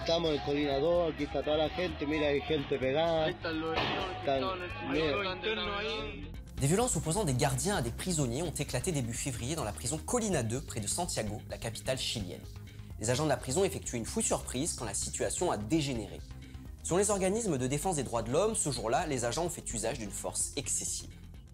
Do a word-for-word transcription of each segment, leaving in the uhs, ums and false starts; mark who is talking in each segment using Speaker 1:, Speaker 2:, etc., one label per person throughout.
Speaker 1: Estamos en Colina dos, aquí está toda la gente, mira, hay gente pegada.
Speaker 2: Des violences opposant des gardiens à des prisonniers ont éclaté début février dans la prison Colina deux, près de Santiago, la capitale chilienne. Les agents de la prison effectuaient une fouille surprise quand la situation a dégénéré. Selon les organismes de défense des droits de l'homme, ce jour-là, les agents ont fait usage d'une force excessive.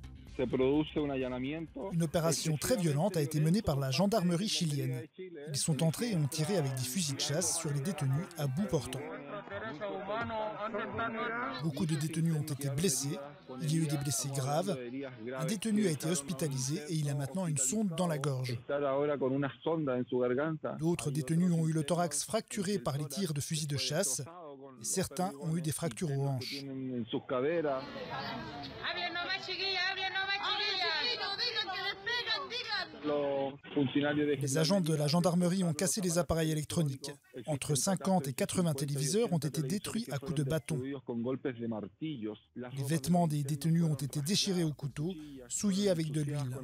Speaker 3: Une opération très violente a été menée par la gendarmerie chilienne. Ils sont entrés et ont tiré avec des fusils de chasse sur les détenus à bout portant. Beaucoup de détenus ont été blessés. Il y a eu des blessés graves. Un détenu a été hospitalisé et il a maintenant une sonde dans la gorge. D'autres détenus ont eu le thorax fracturé par les tirs de fusils de chasse et certains ont eu des fractures aux hanches. Les agents de la gendarmerie ont cassé les appareils électroniques. Entre cinquante et quatre-vingts téléviseurs ont été détruits à coups de bâton. Les vêtements des détenus ont été déchirés au couteau, souillés avec de l'huile.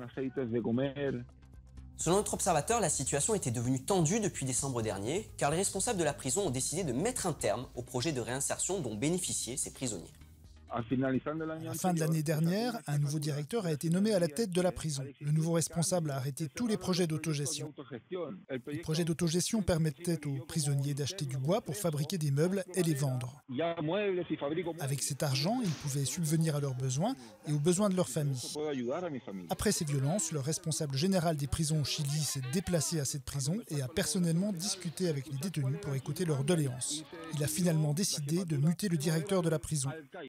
Speaker 2: Selon notre observateur, la situation était devenue tendue depuis décembre dernier, car les responsables de la prison ont décidé de mettre un terme au projet de réinsertion dont bénéficiaient ces prisonniers.
Speaker 3: À la fin de l'année dernière, un nouveau directeur a été nommé à la tête de la prison. Le nouveau responsable a arrêté tous les projets d'autogestion. Les projets d'autogestion permettaient aux prisonniers d'acheter du bois pour fabriquer des meubles et les vendre. Avec cet argent, ils pouvaient subvenir à leurs besoins et aux besoins de leur famille. Après ces violences, le responsable général des prisons au Chili s'est déplacé à cette prison et a personnellement discuté avec les détenus pour écouter leurs doléances. Il a finalement décidé de muter le directeur de la prison.